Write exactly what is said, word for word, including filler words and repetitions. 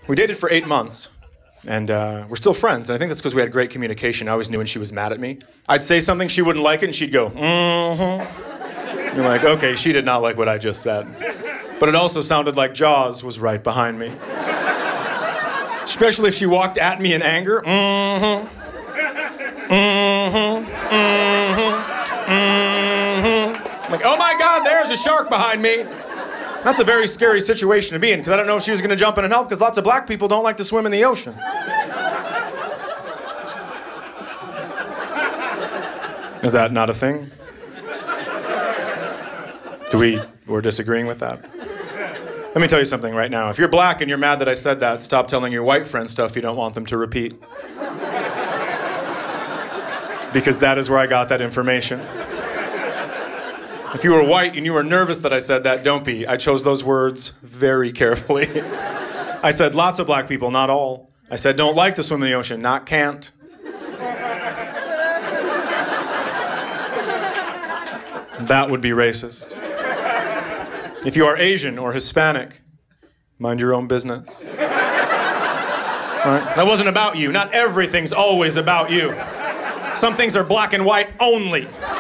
We dated for eight months, and uh, we're still friends, and I think that's because we had great communication. I always knew when she was mad at me. I'd say something, she wouldn't like it, and she'd go, mm-hmm. You're like, okay, she did not like what I just said. But it also sounded like Jaws was right behind me. Especially if she walked at me in anger. Mm-hmm. Mm-hmm. Mm-hmm. Mm-hmm. Like, oh my God, there's a shark behind me. That's a very scary situation to be in, because I don't know if she was going to jump in and help, because lots of black people don't like to swim in the ocean. Is that not a thing? Do we, we're disagreeing with that? Let me tell you something right now. If you're black and you're mad that I said that, stop telling your white friends stuff you don't want them to repeat. Because that is where I got that information. If you were white and you were nervous that I said that, don't be. I chose those words very carefully. I said lots of black people, not all. I said don't like to swim in the ocean, not can't. That would be racist. If you are Asian or Hispanic, mind your own business. All right? That wasn't about you. Not everything's always about you. Some things are black and white only.